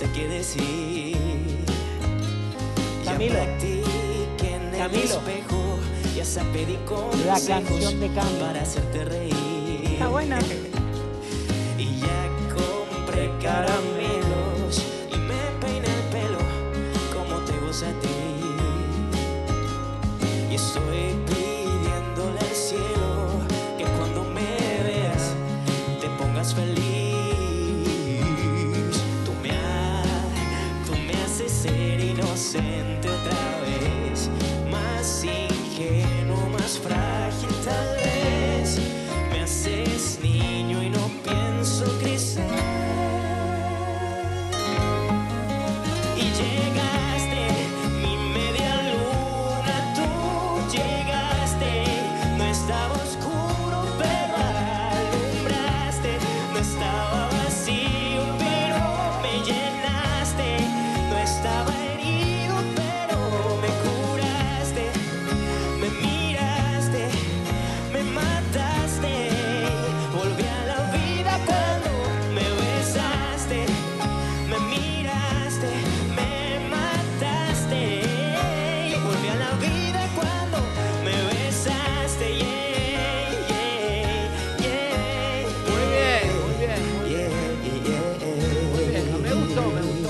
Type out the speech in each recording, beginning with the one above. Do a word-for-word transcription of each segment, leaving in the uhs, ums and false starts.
qué decir. Camilo. Ya practiqué en el Camilo. espejo, ya se pedí La consejos canción de Camilo. para hacerte reír. Está buena. Y ya compré caramelos y me peiné el pelo como te gusta a ti. Y estoy pidiéndole al cielo que cuando me veas te pongas feliz. Tú me, ha, tú me haces ser inocente otra vez, más ingenuo, más frágil tal vez. Me haces niño y no pienso crecer. Y llegaste, mi media luna, tú llegaste. No estaba oscuro, pero alumbraste. No estaba vacío, pero me llenaste. No estaba herido, pero me curaste. Me miraste, me mataste. Volví a la vida cuando me besaste. Me miraste, me mataste. Volví a la vida cuando me besaste. Yeah, yeah, yeah, Muy bien, muy bien, muy yeah, bien. yeah. Muy bien, me gustó, me gustó.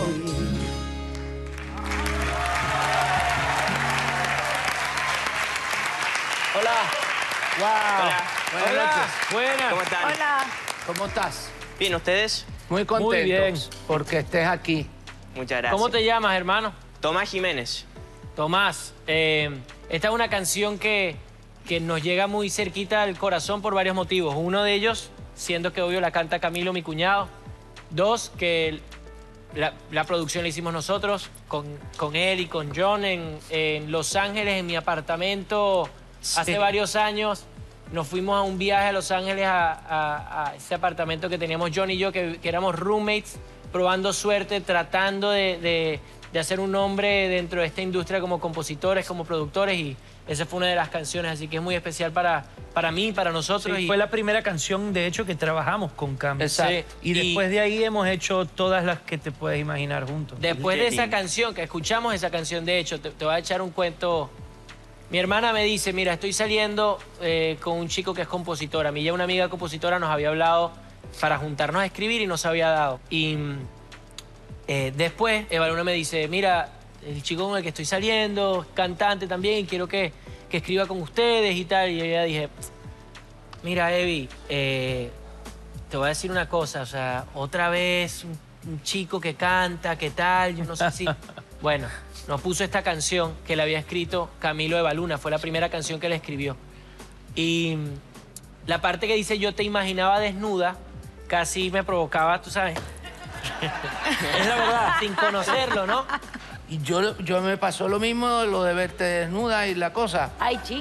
Hola. Wow. Hola. Buenas Hola. noches. Buenas. ¿Cómo están? Hola. ¿Cómo estás? Bien, ¿ustedes? Muy contentos bien. porque estés aquí. Muchas gracias. ¿Cómo te llamas, hermano? Tomás Jiménez. Tomás, eh, esta es una canción que, que nos llega muy cerquita al corazón por varios motivos. Uno de ellos, siendo que obvio la canta Camilo, mi cuñado. Dos, que la, la producción la hicimos nosotros con, con él y con John en, en Los Ángeles, en mi apartamento, hace varios años. Nos fuimos a un viaje a Los Ángeles, a, a- a ese apartamento que teníamos John y yo, que, que éramos roommates, probando suerte, tratando de, de- de hacer un nombre dentro de esta industria como compositores, como productores, y esa fue una de las canciones, así que es muy especial para, para mí, para nosotros. Sí, y fue la primera canción, de hecho, que trabajamos con Cam. Exacto. Y después de ahí hemos hecho todas las que te puedes imaginar juntos. Después Qué de esa lindo. canción, que escuchamos esa canción, de hecho, te, te voy a echar un cuento. Mi hermana me dice, mira, estoy saliendo eh, con un chico que es compositor. A mí ya una amiga compositora nos había hablado para juntarnos a escribir y no se había dado. Y mm, eh, después, Eva Luna me dice, mira, el chico con el que estoy saliendo, es cantante también, y quiero que, que escriba con ustedes y tal. Y yo ya dije, mira, Evi, eh, te voy a decir una cosa, o sea, otra vez un, un chico que canta, ¿qué tal? Yo no sé si... Bueno, nos puso esta canción que le había escrito Camilo Evaluna, fue la primera canción que le escribió. Y la parte que dice yo te imaginaba desnuda, casi me provocaba, tú sabes. Es la verdad, sin conocerlo, ¿no? Y yo, yo me pasó lo mismo, lo de verte desnuda y la cosa. Ay, chica.